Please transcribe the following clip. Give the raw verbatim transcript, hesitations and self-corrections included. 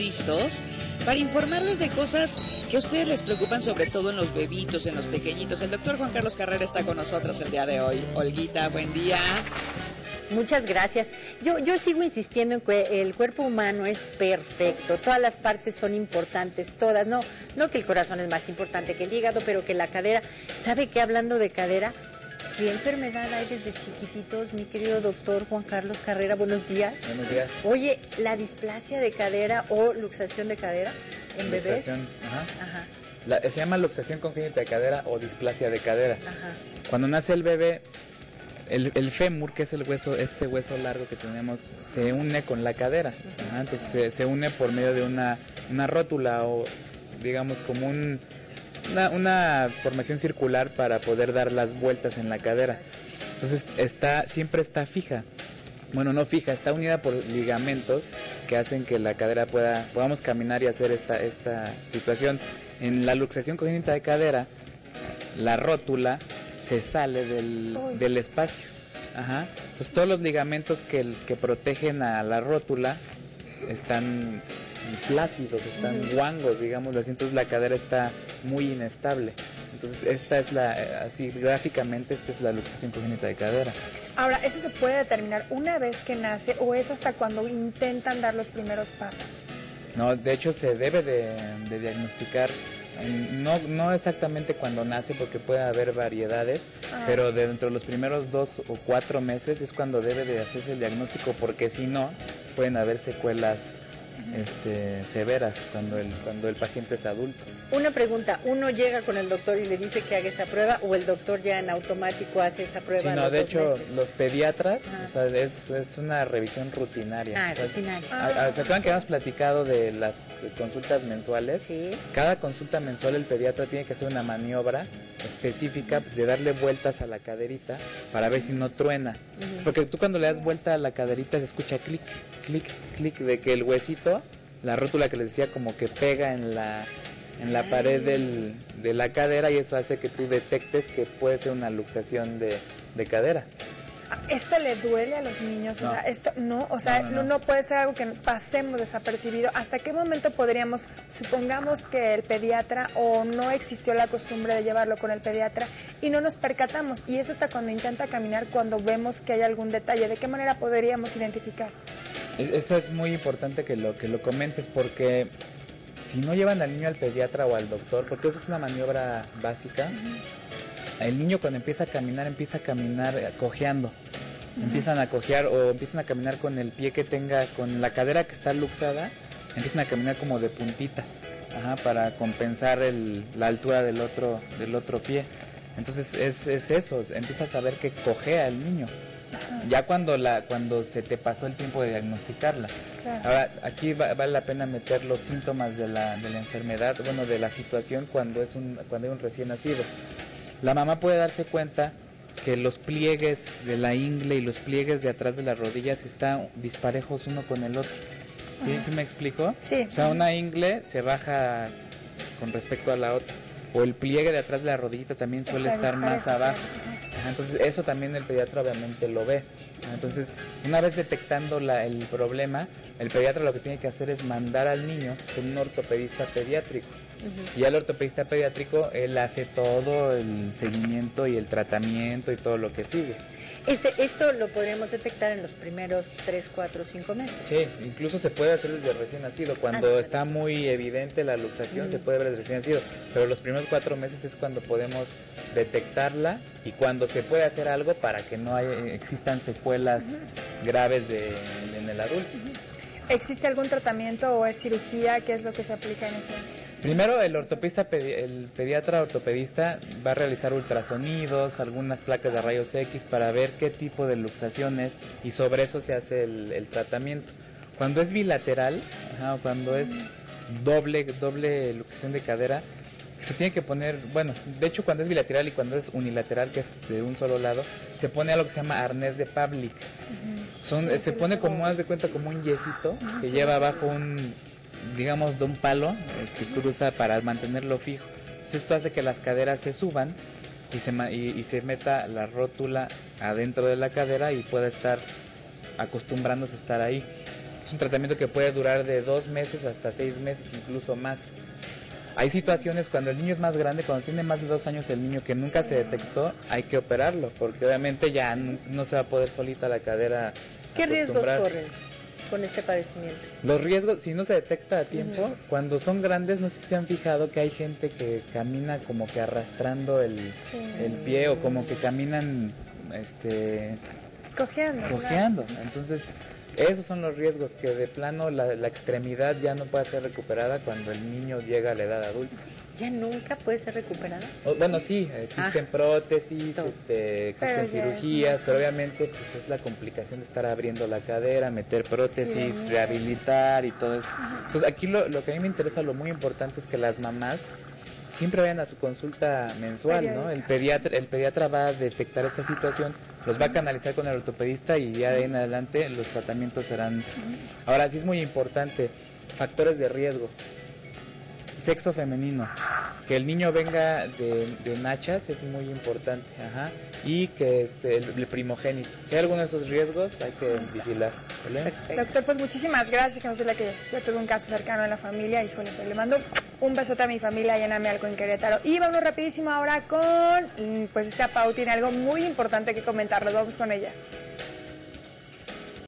listos para informarles de cosas que a ustedes les preocupan, sobre todo en los bebitos, en los pequeñitos. El doctor Juan Carlos Carrera está con nosotros el día de hoy. Olguita, buen día. Muchas gracias. Yo, yo sigo insistiendo en que el cuerpo humano es perfecto, todas las partes son importantes, todas, no, no que el corazón es más importante que el hígado, pero que la cadera. ¿Sabe qué? Hablando de cadera, ¿qué enfermedad hay desde chiquititos, mi querido doctor Juan Carlos Carrera? Buenos días. Buenos días. Oye, la displasia de cadera o luxación de cadera en bebés. Luxación, ajá. Ajá. La, se llama luxación congénita de cadera o displasia de cadera. Ajá. Cuando nace el bebé, el, el fémur, que es el hueso, este hueso largo que tenemos, se une con la cadera. Ajá, entonces se, se une por medio de una, una rótula o digamos como un, una, una formación circular para poder dar las vueltas en la cadera. Entonces está siempre está fija. Bueno, no fija, está unida por ligamentos que hacen que la cadera pueda podamos caminar y hacer esta esta situación. En la luxación congénita de cadera, la rótula se sale del, del espacio. Ajá. Entonces todos los ligamentos que, que protegen a la rótula están flácidos, están guangos, digamos así, entonces la cadera está muy inestable. Entonces esta es la, así gráficamente, esta es la luxación congénita de cadera. Ahora, ¿eso se puede determinar una vez que nace o es hasta cuando intentan dar los primeros pasos? No, de hecho se debe de, de diagnosticar, no, no exactamente cuando nace porque puede haber variedades, ah. pero de dentro de los primeros dos o cuatro meses es cuando debe de hacerse el diagnóstico, porque si no pueden haber secuelas este, severas cuando el, cuando el paciente es adulto. Una pregunta, ¿uno llega con el doctor y le dice que haga esta prueba o el doctor ya en automático hace esa prueba? Sí, no, a los de dos hecho meses? los pediatras, Ajá. o sea, es, es una revisión rutinaria. Ah, o sea, rutinaria. Ah. ¿Se acuerdan que habíamos platicado de las consultas mensuales? Sí. Cada consulta mensual el pediatra tiene que hacer una maniobra específica de darle vueltas a la caderita para ver si no truena. Uh-huh. Porque tú cuando le das vuelta a la caderita se escucha clic, clic, clic, de que el huesito, la rótula que les decía, como que pega en la en la pared del, de la cadera, y eso hace que tú detectes que puede ser una luxación de, de cadera. ¿Esto le duele a los niños? No. O sea, esto no, o sea, no, no, no. no puede ser algo que pasemos desapercibido. ¿Hasta qué momento podríamos, supongamos que el pediatra o no existió la costumbre de llevarlo con el pediatra y no nos percatamos? Y es hasta cuando intenta caminar, cuando vemos que hay algún detalle. ¿De qué manera podríamos identificar? Eso es muy importante que lo que lo comentes, porque si no llevan al niño al pediatra o al doctor, porque eso es una maniobra básica, uh-huh. el niño cuando empieza a caminar, empieza a caminar cojeando. Uh-huh. Empiezan a cojear o empiezan a caminar con el pie que tenga, con la cadera que está luxada, empiezan a caminar como de puntitas, ajá, para compensar el, la altura del otro, del otro pie. Entonces es, es eso, empiezas a ver que cojea el niño. Ya cuando la cuando se te pasó el tiempo de diagnosticarla. Claro. Ahora, aquí va, vale la pena meter los síntomas de la, de la enfermedad, bueno, de la situación cuando es un cuando hay un recién nacido. La mamá puede darse cuenta que los pliegues de la ingle y los pliegues de atrás de las rodillas están disparejos uno con el otro. ¿Sí? Uh-huh. ¿Sí me explico? Sí. O sea, una ingle se baja con respecto a la otra. O el pliegue de atrás de la rodillita también suele Está estar más abajo. Ajá, entonces eso también el pediatra obviamente lo ve. Entonces, una vez detectando la, el problema, el pediatra lo que tiene que hacer es mandar al niño con un ortopedista pediátrico. Uh-huh. Y al ortopedista pediátrico, él hace todo el seguimiento y el tratamiento y todo lo que sigue. Este, esto lo podríamos detectar en los primeros tres, cuatro, cinco meses. Sí, incluso se puede hacer desde recién nacido. Cuando ah, está muy evidente la luxación, mm. se puede ver desde recién nacido. Pero los primeros cuatro meses es cuando podemos detectarla y cuando se puede hacer algo para que no haya, existan secuelas uh-huh. graves de, en el adulto. Uh-huh. ¿Existe algún tratamiento o es cirugía? ¿Qué es lo que se aplica en ese? Primero el ortopedista, el pediatra ortopedista va a realizar ultrasonidos, algunas placas de rayos X para ver qué tipo de luxación es, y sobre eso se hace el, el tratamiento. Cuando es bilateral, ajá, cuando es doble doble luxación de cadera, se tiene que poner, bueno, de hecho cuando es bilateral y cuando es unilateral, que es de un solo lado, se pone algo que se llama arnés de Pavlik. Uh-huh. Son, sí, se pone como, haz de cuenta, como un yesito uh-huh. que lleva abajo un, digamos, de un palo eh, que cruza para mantenerlo fijo. Entonces esto hace que las caderas se suban y se, y, y se meta la rótula adentro de la cadera y pueda estar acostumbrándose a estar ahí. Es un tratamiento que puede durar de dos meses hasta seis meses, incluso más. Hay situaciones cuando el niño es más grande, cuando tiene más de dos años el niño que nunca se detectó, hay que operarlo, porque obviamente ya no, no se va a poder solita la cadera. ¿Qué riesgos corren con este padecimiento? Los riesgos, si no se detecta a tiempo, uh-huh. cuando son grandes, no sé si se han fijado que hay gente que camina como que arrastrando el, sí. el pie, o como que caminan este cojeando. cojeando. Claro. Entonces, esos son los riesgos, que de plano la, la extremidad ya no puede ser recuperada cuando el niño llega a la edad adulta. ¿Ya nunca puede ser recuperada? O, bueno, sí, existen ah, prótesis, este, existen pero cirugías, pero obviamente pues, es la complicación de estar abriendo la cadera, meter prótesis, sí, rehabilitar y todo eso. Ajá. Entonces aquí lo, lo que a mí me interesa, lo muy importante es que las mamás siempre vayan a su consulta mensual, ¿no? El pediatra, el pediatra va a detectar esta situación, los va a canalizar con el ortopedista y ya de ahí en adelante los tratamientos serán... Ahora sí es muy importante, factores de riesgo. Sexo femenino, que el niño venga de, de nachas es muy importante, ajá, y que este, el, el primogénito. Si hay alguno de esos riesgos, hay que vigilar. ¿Vale? Doctor, pues muchísimas gracias, que no sé la que yo tuve un caso cercano en la familia, híjole, pues le mando un besote a mi familia, lléname algo en Querétaro. Y vamos rapidísimo ahora con, pues esta Pau tiene algo muy importante que comentarles, vamos con ella.